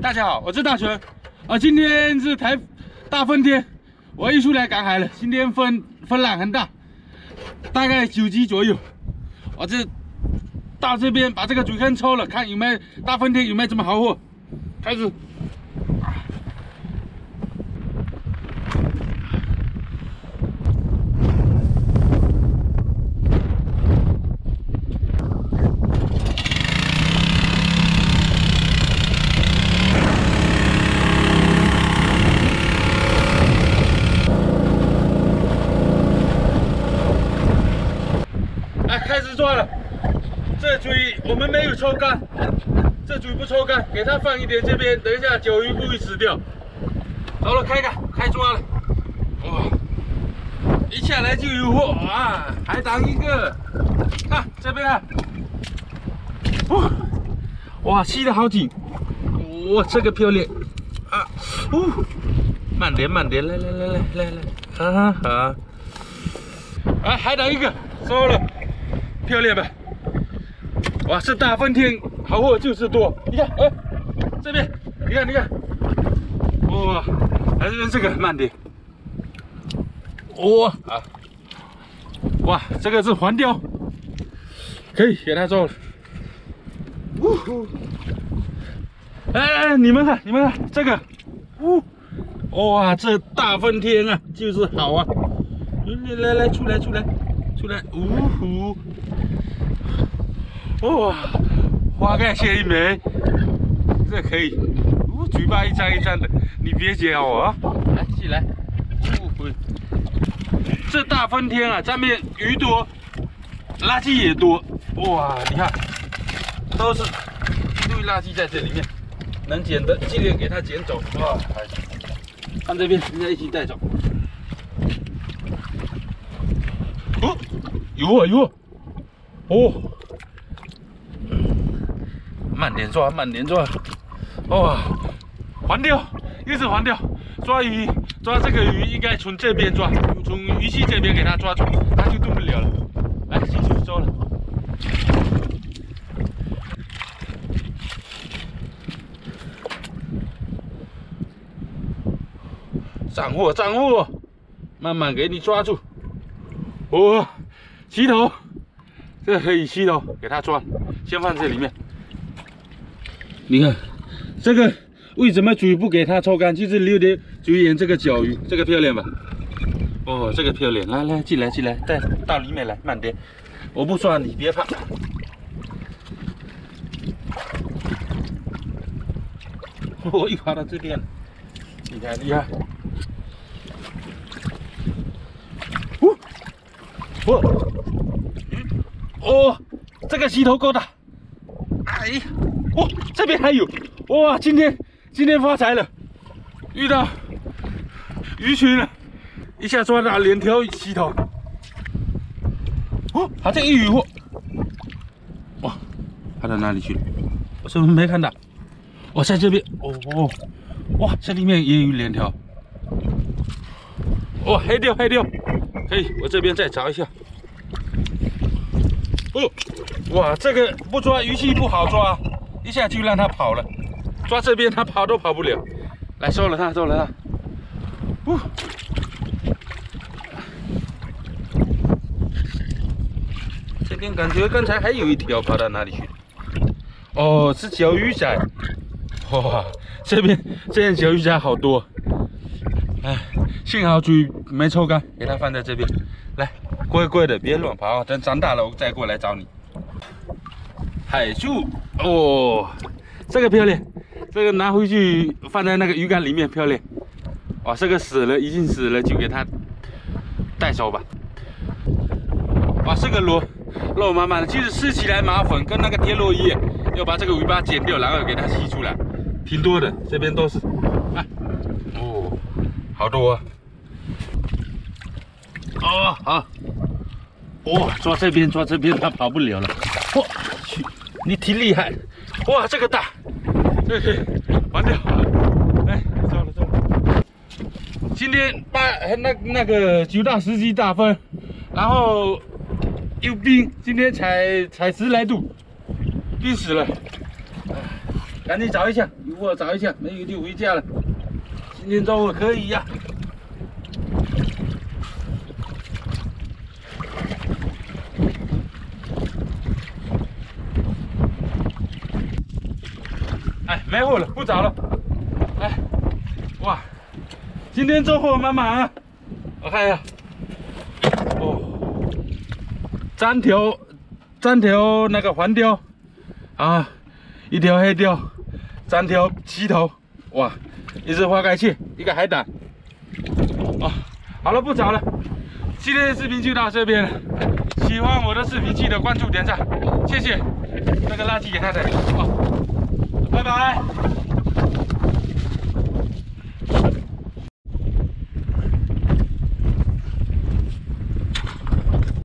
大家好，我是大全。今天是大风天，我一出来赶海了。今天风浪很大，大概9级左右。我这到这边把这个主坑抽了，看有没有大风天有没有什么好货。开始。 开始抓了，这局我们没有抽干，这局不抽干，给它放一点这边，等一下酒鱼不会死掉。走了，开抓了，哇！一下来就有货啊，海胆一个，看这边啊，哇，吸得好紧，哇，这个漂亮啊，慢点，来，好，海胆一个，收了。 漂亮吧？哇，是大风天，好货就是多。你看，这边，你看，哇，还是这个慢点。哇，这个是黄鲷，可以给它做了。你们看这个，哇，这大风天啊，就是好啊！来，出来，哇，花盖蟹一枚，这可以，嘴巴一张一张的，你别咬我啊！来，起来，这大风天啊，上面鱼多，垃圾也多，哇，你看，都是一堆垃圾在这里面，能捡的尽量给它捡走，哇，看这边，人家一起带走。有慢点抓，哇，黄鲷，又是黄鲷，抓这个鱼应该从这边抓，从鱼鳍这边给它抓住，它就动不了了。来，继续收了。涨货，慢慢给你抓住。哇，吸头，这可以吸头，给它抓，先放这里面。你看，这个为什么嘴不给它抽干？就是留点嘴眼这个脚鱼，这个漂亮吧？哦，这个漂亮，来，进来，带到里面来，慢点，我不抓你，别怕。我又滑到这边了，厉害！这个吸头够大，这边还有，哇，今天发财了，遇到鱼群了，一下抓到2条吸头，好像一鱼货，哇，跑到哪里去了？我是不是没看到？我在这边，哇，这里面也有2条，黑钓，可以，我这边再找一下。哇，这个不抓鱼鳍不好抓，一下就让它跑了。抓这边它跑都跑不了。来，收了它。这边感觉刚才还有一条跑到哪里去了？是小鱼仔。哇，这边小鱼仔好多。幸好嘴没抽干，给它放在这边。来，乖的，别乱跑，等长大了我再过来找你。海柱，这个漂亮，这个拿回去放在那个鱼竿里面，漂亮。哇，这个已经死了，就给它带走吧。哇，这个肉满满的，其实吃起来麻烦，跟那个田螺一样，要把这个尾巴剪掉，然后给它吸出来，挺多的，这边都是。好多啊！好，抓这边，它跑不了了。去，你挺厉害。哇，这个大，这个完掉。哎，走了。今天那个9到10级大风，然后又冰，今天才10来度，冰死了。 赶紧找一下，我找一下，没有就回家了。今天中午可以呀。哎，没货了，不找了。哎，哇，今天收获满满啊！我看一下，哦，三条那个黄鲷啊，一条黑鲷，3条旗头，哇，一只花盖蟹，一个海胆。啊，好了，不找了。今天的视频就到这边了。喜欢我的视频，记得关注点赞，谢谢。那个垃圾给他的，好，拜拜。